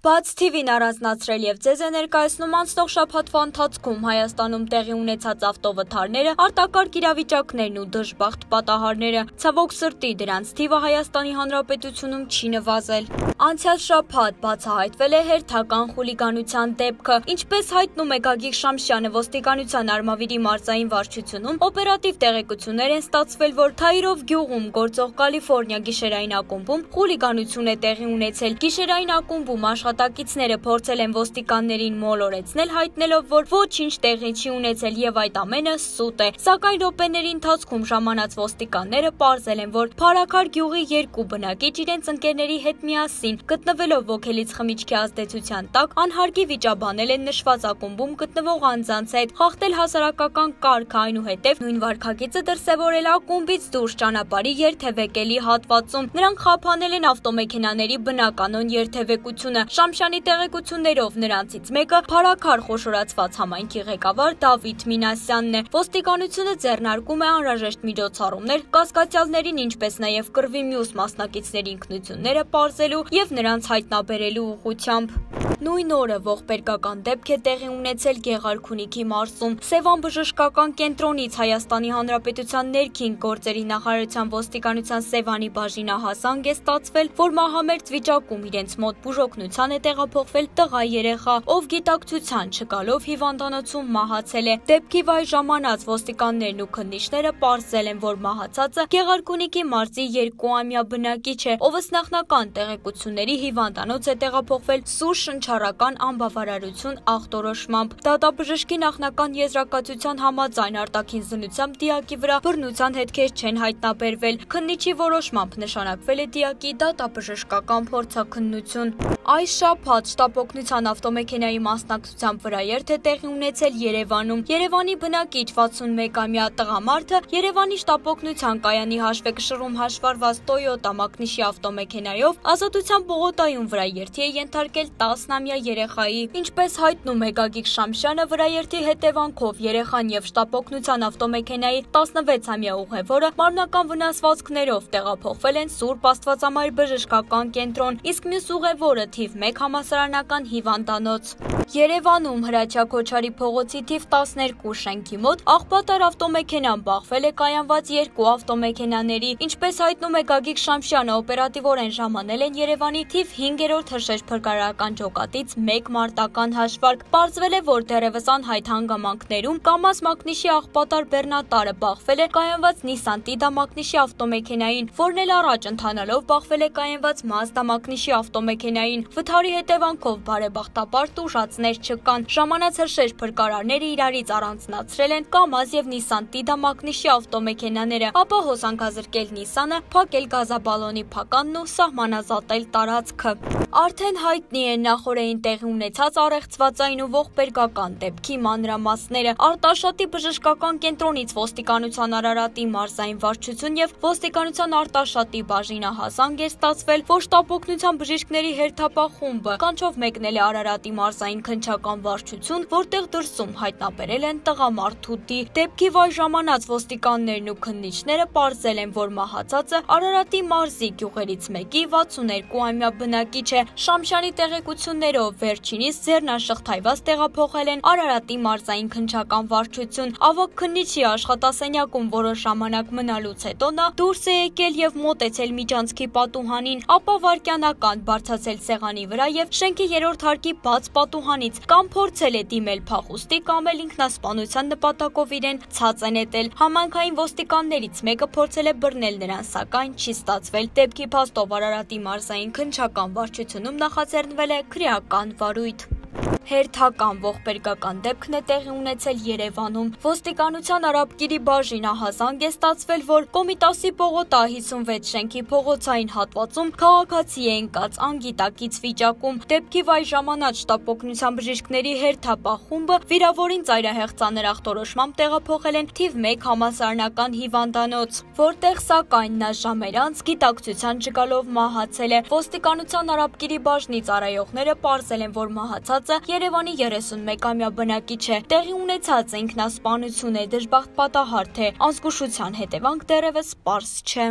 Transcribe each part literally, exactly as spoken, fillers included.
Բաց թիվին առանձնացրել եւ ձեզ է ներկայացնում անցնող շաբաթվա ընթացքում Հայաստանում տեղի ունեցած ավտովթարները, արտակարգ իրավիճակներն ու դժբախտ պատահարները։ Ցավոք սրտի դրանց թիվը Հայաստանի Հանրապետությունում չի նվազել։ Անցյալ շաբաթ բացահայտվել է հերթական խուլիգանության դեպքը։ Ինչպես հայտնում է Գագիկ Շամշյանը, ոստիկանության Արմավիրի մարզային վարչությունում օպերատիվ տեղեկություններ են ստացվել, որ Թայիրով գյուղում գործող Կալիֆոռնիա գիշերային ակումբում խուլիգանություն է տեղի ունեցել։ Գիշերային ակումբում աշխատակիցները փորձել են ոստիկաններին մոլորեցնել, հայտնելով, որ ոչինչ տեղի չի ունեցել եւ այդ ամենը սուտ է։ Սակայն րոպեների ընթացքում ժամանած ոստիկանները պարզել են, որ Փարաքար գյուղի երկու բնակիչ իրենց ընկերների հետ միասին, գտնվելով ոգելից խմիչքի ազդեցության տակ, անհարգի վիճաբանել են նշված ակումբում գտնվող անձանց հետ, խախտել հասարակական կարգը, այնուհետև նույն վարքագիծը դրսևորել ակումբից դուրս ճանապարհի երթևեկելի հատվածում։ Նրանք խափանել են ավտոմեքենաների բնականոն երթևեկությունը։ Շամշյանի տեղեկություններով նրանցից մեկը Փարաքար խոշորացված համայնքի ղեկավար Դավիթ Մինասյանն է։ Ոստիկանությունը ձեռնարկում է անհրաժեշտ միջոցառումներ կասկածյալներին, ինչպես նաև կռվի մյուս մասնակիցների ինքնությունները պարզելու եւ նրանց հայտնաբերելու ուղղությամբ։ Նույն օրը ողբերգական դեպք է տեղի ունեցել Գեղարքունիքի մարզում։ Սևան բժշկական կենտրոնից Հայաստանի Հանրապետության ներքին գործերի նախարարության ոստիկանության Սևանի բաժինահասանք է ստացվել, որ մահամերձ վիճակում իրենց մոտ բուժօգնության է տեղափոխվել տղա երեխա, ով գիտակցության չգալով հիվանդանոցում մահացել է։ Դեպքի վայր ժամանած ոստիկաններն ու քննիչները պարզել են, որ մահացածը Գեղարքունիքի մարզի երկուամյա բնակիչ է, ով ըստ նախնական տեղեկությունների հիվանդանոց է տեղափոխվել սուր շնչառական անբավարարություն ախտորոշմամբ։ Դատաբժշկի նախնական եզրակացության համաձայն արտաքին զննությամբ դիակի վրա բռնության հետքեր չեն հայտնաբերվել։ Քննիչի որոշմամբ նշանակվել է դիակի դատաբժշկական փորձաքննություն։ Այս շաբաթ շտապօգնության ավտոմեքենայի մասնակցությամբ վրաերթ է տեղի ունեցել Երևանում։ Երևանի բնակիչ վաթսունմեկամյա տղամարդը Երևանի շտապօգնության կայանի հաշվեկշռում հաշվառված Toyota մակնիշի ավտոմեքենայով Ազատության պողոտայում վրաերթի է ենթարկել տասնամյա երեխայի։ Ինչպես հայտնում է Գագիկ Շամշյանը, վրաերթի հետևանքով երեխան եւ շտապօգնության ավտոմեքենայի տասնվեցամյա ուղևորը մարմնական վնասվածքներով տեղափոխվել են Սուրբ Աստվածամայր բժշկական կենտրոն, իսկ մյուս ուղևորը թիվ մեկ համալսարանական հիվանդանոց։ Երևանում Հրաչյա Քոչարի փողոցի թիվ տասներկու շենքի մոտ աղբատար ավտոմեքենան բախվել է կայանված երկու ավտոմեքենաների։ Ինչպես հայտնում է Գագիկ Շամշյանը, օպերատիվորեն ժամանել են Երևանի թիվ հինգերորդ հրշեջ փրկարարական ջոկատից մեկ մարտական հաշվարկ։ Պարզվել է, որ դեռևս անհայտ հանգամանքներում կամազ մակնիշի աղբատար բեռնատարը բախվել է կայանված Նիսան Տիդա մակնիշի ավտոմեքենային, որն էլ առաջ ընթանալով բախվել է կայանված Մազդա մակնիշի ավտոմեքենային։ Վթարի հետևանքով բարեբախտաբար տուժածներ չկան։ Ժամանած հրշեջ փրկարարները իրարից առանձնացրել են կամազ եւ Նիսան Տիդա մակնիշի ավտոմեքենաները, ապա հոսանքազրկել Նիսանը, փակել գազաբալոնի փականն ու սահմանազատել տարածքը։ Արդեն հայտնի է նախորդին տեղի ունեցած առեղծվածային ու ողբերգական դեպքի մանրամասները։ Արտաշատի բժշկական կենտրոնից ոստիկանության Արարատի մարզային վարչություն եւ ոստիկանության Արտաշատի բաժինահասանք է ստացվել, որ շտապօգնության բժիշկների հերթապահ խումբը կանչով մեկնել է Արարատի մարզային քննչական վարչություն, որտեղ դրսում հայտնաբերել են տղամարդու դի։ Դեպքի վայր ժամանած ոստիկաններն ու քննիչները պարզել են, որ մահացածը Արարատի մարզի գյուղերից մեկի վաթսուներկուամյա բնակիչ է։ Շամշյանի տեղեկություններով վերջինիս ձեռնաշղթայված տեղափոխել են Արարատի մարզային քննչական վարչություն։ Ավագ քննիչի աշխատասենյակում որոշ ժամանակ մնալուց հետո նա դուրս է եկել եւ մոտեցել միջանցքի պատուհանին, ապա վայրկյանական բարձրացել սեղանի վրա եւ շենքի երրորդ հարկի բաց պատուհանից կամ փորձել է դիմել փախուստի, կամ էլ ինքնասպանության նպատակով իրեն ցած է նետել։ Համայնքային ոստիկաններից մեկը փորձել է բռնել նրան, սակայն չի ստացվել։ Դեպքի փաստով Արարատի մարզային քննչական վարչությունում նախաձեռնվել է քրեական վարույթ։ Հերթական ողբերգական դեպքն է տեղի ունեցել Երևանում։ Ոստիկանության Արաբկիրի բաժինահասանք է ստացվել, որ Կոմիտասի պողոտա հիսունվեց շենքի փողոցային հատվածում քաղաքացի է ընկած անգիտակից վիճակում։ Դեպքի վայր ժամանած շտապօգնության բժիշկների հերթապահ խումբը վիրավորին ծայրահեղ ծանր ախտորոշմամբ տեղափոխել են թիվ մեկ համալսարանական հիվանդանոց, որտեղ սակայն նա ժամեր անց գիտակցության չգալով մահացել է։ Ոստիկանության Արաբկիրի բաժնի ծառայողները պարզել են, որ մահացածը Երևանի երեսունմեկամյա բնակիչ է։ Տեղի ունեցածը ինքնասպանություն է, դժբախտ պատահար թե անզգուշության հետևանք դեռևս պարզ չէ։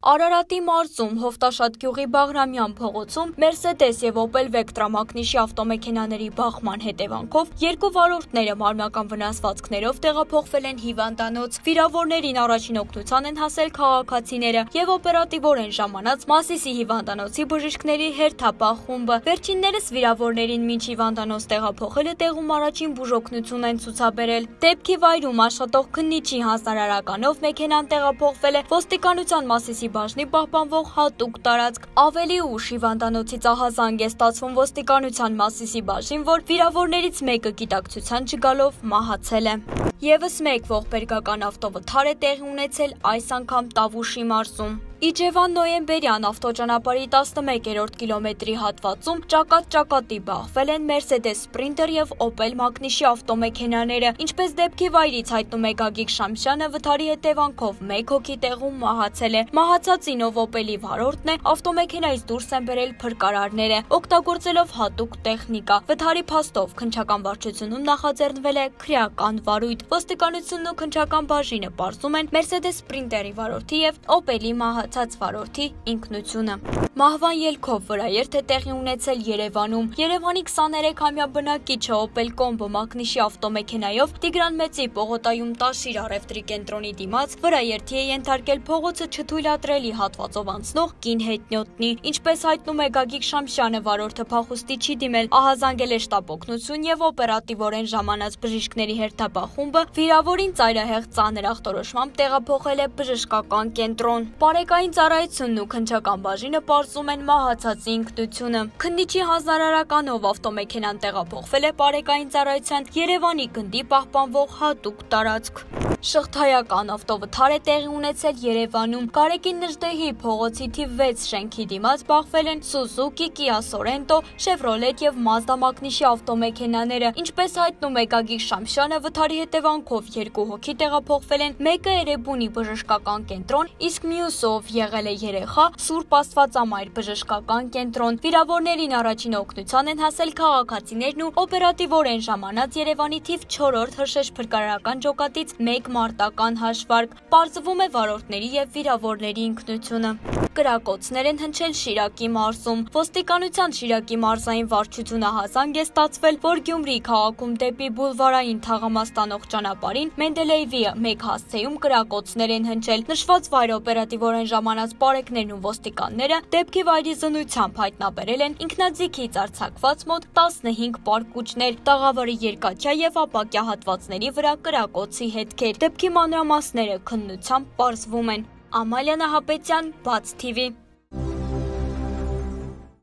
Արարատի մարզում Հովտաշատ գյուղի Բաղրամյան փողոցում Mercedes եւ Opel Vectra մակնիշի ավտոմեքենաների բախման հետևանքով երկու վարորդները մարմնական վնասվածքներով տեղափոխվել են հիվանդանոց։ Վիրավորներին առաջին օգնության են հասել քաղաքացիները եւ օպերատիվորեն ժամանած Մասիսի հիվանդանոցի բժիշկների հերթապահ խումբը։ Վերջիններս վիրավորներին մինչ հիվանդանոց տեղափոխելը տեղում առաջին բուժօգնություն են ցուցաբերել։ Դեպքի վայրում աշխատող քննիչի հանձնարարականով մեքենան տեղափոխվել է ոստիկանության Մասիսի բաժնի պահպանվող հատուկ տարածք։ Ավելի ուշ հիվանդանոցից ահազանգ է ստացվում ոստիկանության Մասիսի բաժին, որ վիրավորներից մեկը գիտակցության չգալով մահացել է։ Եվս մեկ ողբերգական ավտովթար է տեղի ունեցել այս անգամ Տավուշի մարզում։ Իջևան Նոյեմբերյան ավտոճանապարհի տասնմեկերորդ կիլոմետրի հատվածում ճակատ-ճակատի բախվել են Mercedes Sprinter եւ Opel մակնիշի ավտոմեքենաները, ինչպես դեպքի վայրից հայտնում է Գագիկ Շամշյանը, վթարի հետևանքով մեկ հոգի տեղում մահացել է։ Մահացածին, ով Opel-ի վարորդն է, ավտոմեքենայից դուրս են բերել փրկարարները, օգտագործելով հատուկ տեխնիկա։ Վթարի փաստով քննչական վարչությունում նախաձեռնվել է քրեական վարույթ։ Ոստիկանությունն ու քննչական բաժինը պարզում են Mercedes Sprinter-ի վարորդի եւ Opel-ի մահացած վարորդի ինքնությունը։ Մահվան ելքով վրաերթ է տեղի ունեցել Երևանում։ Երևանի քսաներեքամյա բնակիչը Opel Combo մակնիշի ավտոմեքենայով Տիգրան Մեծի պողոտայում Տաշիր առևտրի կենտրոնի դիմաց վրաերթի է ենթարկել փողոցը չթույլատրելի հատվածով անցնող կին հետնյոտնի։ Ինչպես հայտնում է Գագիկ Շամշյանը, վարորդը փախուստի չի դիմել, ահազանգել է շտապ օգնություն եւ օպերատիվորեն ժամանած բժիշկների հերթապահ խումբը վիրավորին ծայրահեղ ծանր ախտորոշմամբ տեղափոխել է բժշկական կենտրոն։ Բարեկային ծառայությունն ու քննչական բաժինը պարզում են մահացածի ինքնությունը։ Քննիչի հանձնարարականով ավտոմեքենան տեղափոխվել է Բարեկային ծառայության Երևանի գնդի պահպանվող հատուկ տարածք։ Շղթայական ավտովթար է տեղի ունեցել Երևանում։ Գարեգին Նժդեհի փողոցի թիվ վեց շենքի դիմաց բախվել են Suzuki, Kia Sorento, Chevrolet եւ Mazda մակնիշի ավտոմեքենաները։ Ինչպես հայտնում է Գագիկ Շամշյանը, վթարի հետևանքով երկու հոգի տեղափոխվել են, մեկը Էրեբունի բժշկական կենտրոն, իսկ մյուսով եղել է երեխա Սուրբ Աստվածամայր բժշկական կենտրոն։ Վիրավորներին առաջին օգնության են հասել քաղաքացիներն ու օպերատիվորեն ժամանած Երևանի թիվ չորրորդ հրշեջ փրկարարական ջոկատից մեկ մարտական հաշվարկ։ Պարզվում է վարորդների եւ վիրավորների ինքնությունը։ Կրակոցներ են հնչել Շիրակի մարզում։ Ոստիկանության Շիրակի մարզային վարչությունը հազանգ է ստացվել, որ Գյումրի քաղաքում դեպի բուլվարային թաղամաս տանող ճանապարհին Մենդելեևի մեկ հասցեում կրակոցներ են հնչել։ Նշված վայրը օպերատիվորեն ժամանած պարեկներն ու ոստիկանները դեպքի վայրի զնույթամբ հայտնաբերել են ինքնաձիգից արձակված մոտ տասնհինգ պարկուճներ, տաղավարի երկաթյա եւ ապակյա հատվածների վրա կրակոցի հետքեր։ Դեպքի մանրամասները քննությամբ պարզվում են։ Ամալիա Նահապետյան, Բաց թիվի։